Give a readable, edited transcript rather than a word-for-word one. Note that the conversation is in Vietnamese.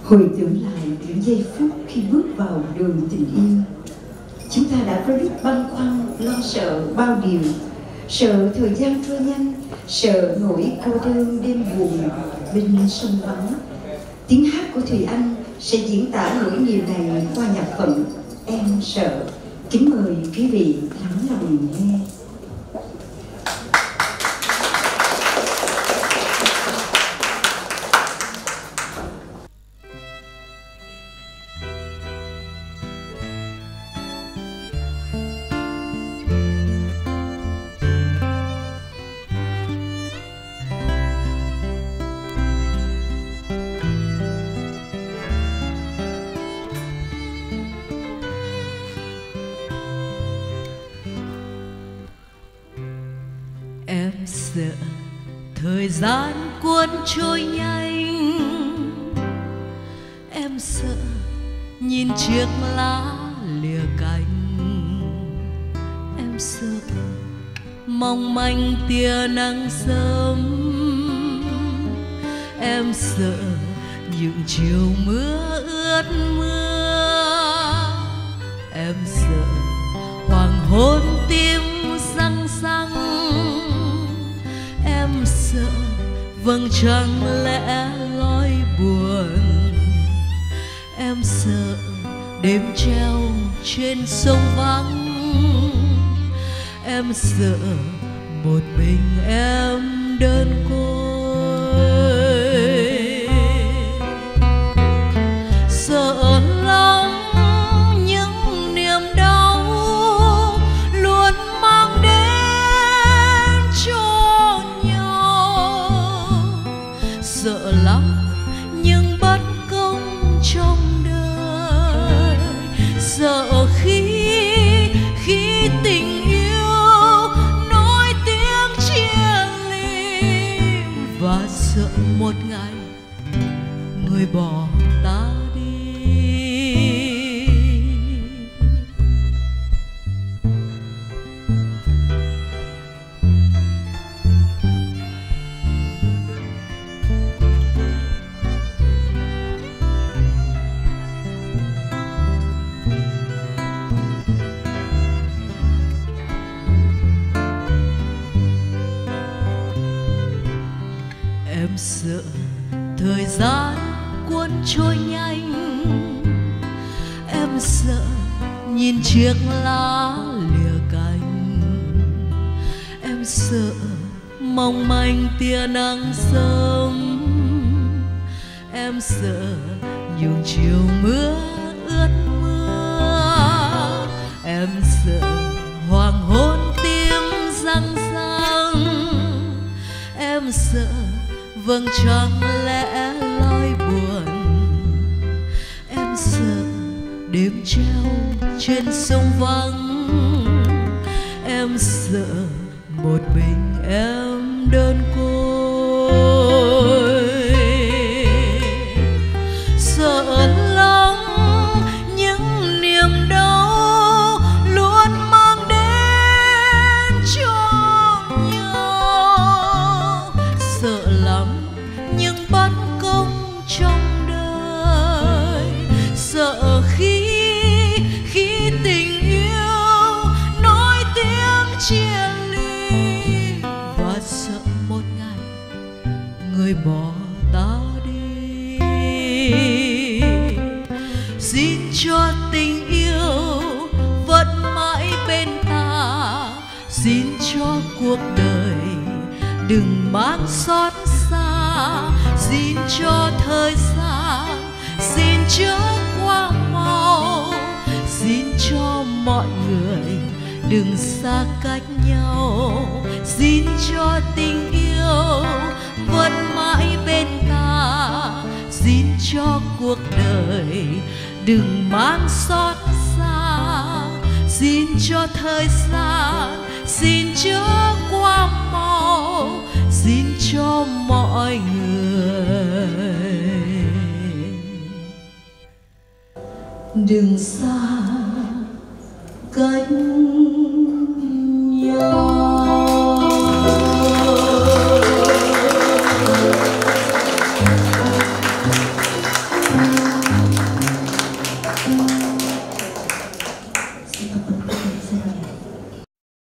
Hồi tưởng lại những giây phút khi bước vào đường tình yêu, chúng ta đã có lúc băn khoăn, lo sợ bao điều. Sợ thời gian trôi nhanh, sợ nỗi cô đơn đêm buồn bên sông vắng. Tiếng hát của Thùy Anh sẽ diễn tả nỗi niềm này qua nhạc phẩm Em Sợ. Kính mời quý vị lắng lòng nghe. Em sợ thời gian cuốn trôi nhanh, em sợ nhìn chiếc lá lìa cánh, em sợ mong manh tia nắng sớm, em sợ những chiều mưa ướt mưa, em sợ hoàng hôn tim răng răng, em sợ vầng trăng lẽ loi buồn, em sợ đêm treo trên sông vắng, em sợ một mình em đơn côi, sợ lắm những niềm đau luôn mang đến cho nhau, sợ lắm những bất công trong đời, sợ khi tình yêu nối tiếng chia ly, và sợ một ngày người bỏ ta đi. Em sợ thời gian cuốn trôi nhanh, em sợ nhìn chiếc lá lìa cánh, em sợ mong manh tia nắng sớm, em sợ những chiều mưa ướt mưa, em sợ hoàng hôn tim răng răng, em sợ vầng trăng lẽ loi buồn, em sợ đêm treo trên sông vắng, em sợ một mình em đơn côi, sợ lắm những niềm đau luôn mang đến cho nhau, sợ lắm những bất công trong đời, sợ khi tình yêu nối tiếng chia ly, và sợ một ngày người bỏ ta đi. Xin cho tình yêu vẫn mãi bên ta, xin cho cuộc đời đừng mang xót xa, xin cho thời gian xin chớ qua mau, xin cho mọi người đừng xa cách nhau, xin cho tình yêu vẫn mãi bên ta, xin cho cuộc đời đừng mang xót xa, xin cho thời gian xin chớ qua mau, xin cho mọi người đừng xa cách